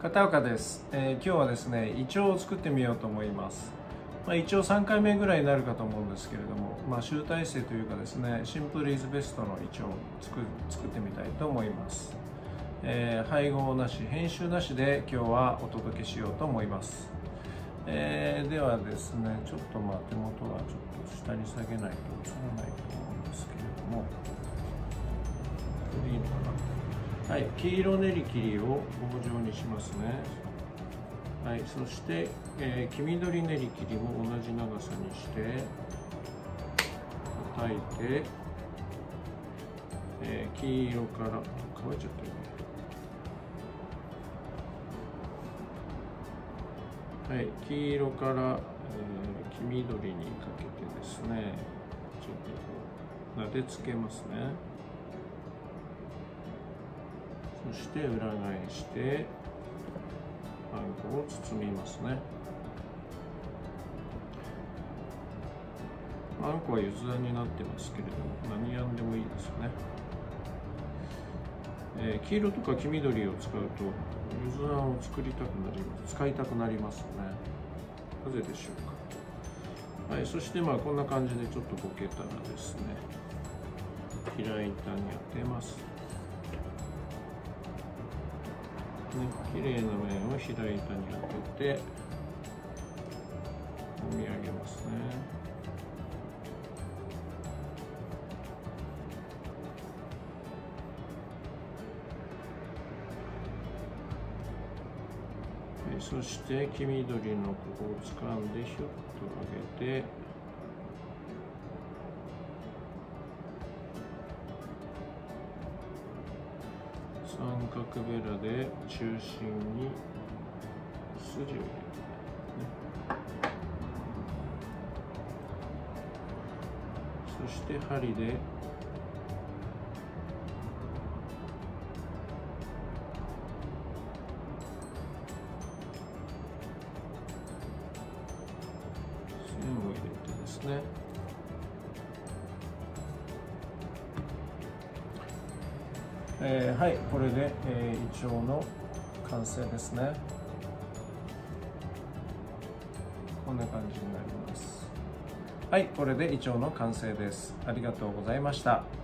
片岡です。今日はですね、イチョウを作ってみようと思います。イチョウ3回目ぐらいになるかと思うんですけれども、集大成というかですね、シンプルイズベストのイチョウを作ってみたいと思います。配合なし、編集なしで今日はお届けしようと思います。ではですね、ちょっと手元はちょっと下に下げないと映らないと思うんですけれども、これでいいのかな。はい、黄色練り切りを棒状にしますね。はい、そして、黄緑練り切りも同じ長さにして叩いて、黄色から乾いちゃってるね。はい、黄色から、黄緑にかけてですね、ちょっとこう撫でつけますね。そして裏返してあんこを包みますね。あんこはゆずあんになってますけれども、何あんでもいいですね。黄色とか黄緑を使うとゆずあんを使いたくなりますね。なぜでしょうか。はい、そしてこんな感じでちょっとボケたらですね、平板に当てます。綺麗な面を平板に当てて揉み上げますね。はい、そして黄緑のここを掴んでひょっと上げて、三角ベラで中心に筋を入れて、そして針で線を入れてですね、はい、これで、イチョウの完成ですね。こんな感じになります。はい、これでイチョウの完成です。ありがとうございました。